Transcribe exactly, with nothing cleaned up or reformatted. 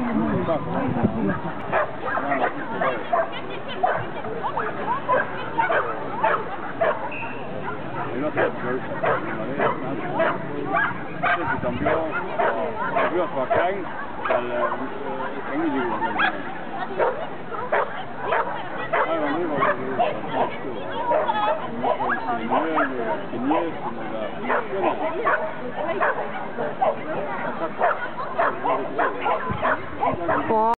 no sé, si cambió, cambió su acá al Emilio. Ay, amigo, Wow.